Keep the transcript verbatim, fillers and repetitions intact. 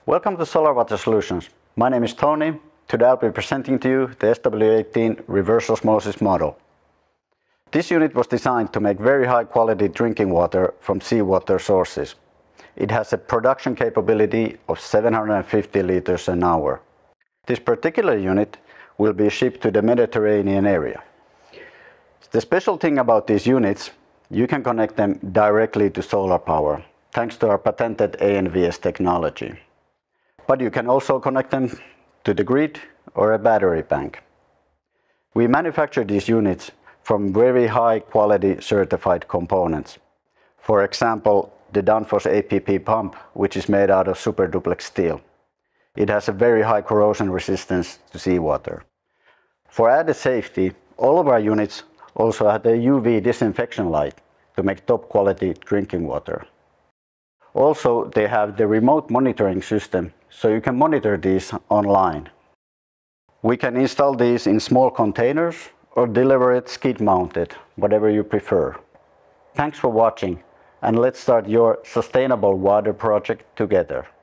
Welcome to Solar Water Solutions. My name is Toni. Today I'll be presenting to you the S W eighteen reverse osmosis model. This unit was designed to make very high quality drinking water from seawater sources. It has a production capability of seven hundred fifty liters an hour. This particular unit will be shipped to the Mediterranean area. The special thing about these units, you can connect them directly to solar power, thanks to our patented A N V S technology. But you can also connect them to the grid or a battery bank. We manufacture these units from very high quality certified components. For example, the Danfoss A P P pump, which is made out of super duplex steel. It has a very high corrosion resistance to seawater. For added safety, all of our units also have a U V disinfection light to make top quality drinking water. Also, they have the remote monitoring system, so you can monitor these online. We can install these in small containers or deliver it skid mounted, whatever you prefer. Thanks for watching, and let's start your sustainable water project together.